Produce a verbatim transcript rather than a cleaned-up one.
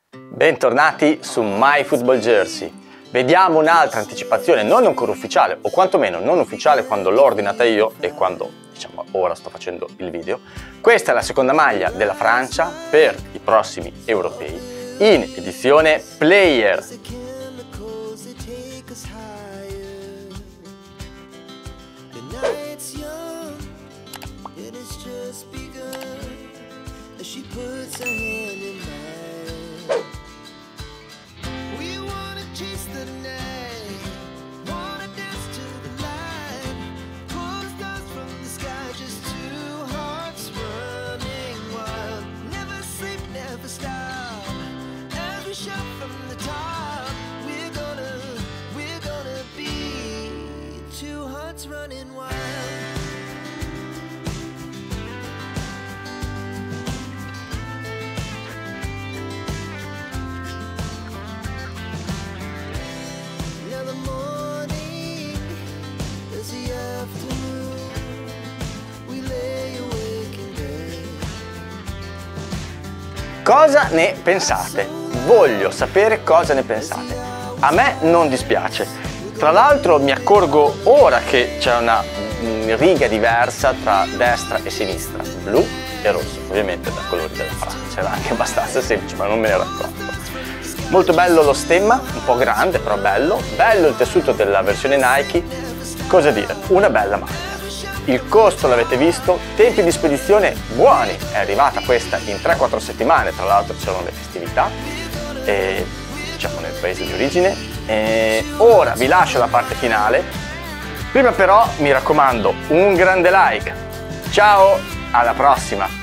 Bentornati su MyFootballJersey. Vediamo un'altra anticipazione non ancora ufficiale, o quantomeno non ufficiale quando l'ho ordinata io e quando, diciamo, ora sto facendo il video. Questa è la seconda maglia della Francia per i prossimi europei in edizione Player. Running wild. Now the morning is the afternoon. We lay awake in bed. Cosa ne pensate? Voglio sapere cosa ne pensate. A me non dispiace. Tra l'altro mi accorgo ora che c'è una riga diversa tra destra e sinistra, blu e rosso, ovviamente da colori della Francia, era anche abbastanza semplice ma non me ne ero accorto. Molto bello lo stemma, un po' grande però bello, bello il tessuto della versione Nike, cosa dire, una bella maglia. Il costo l'avete visto, tempi di spedizione buoni, è arrivata questa in tre quattro settimane, tra l'altro c'erano le festività, e, diciamo nel paese di origine. E ora vi lascio la parte finale, prima però mi raccomando un grande like. Ciao, alla prossima!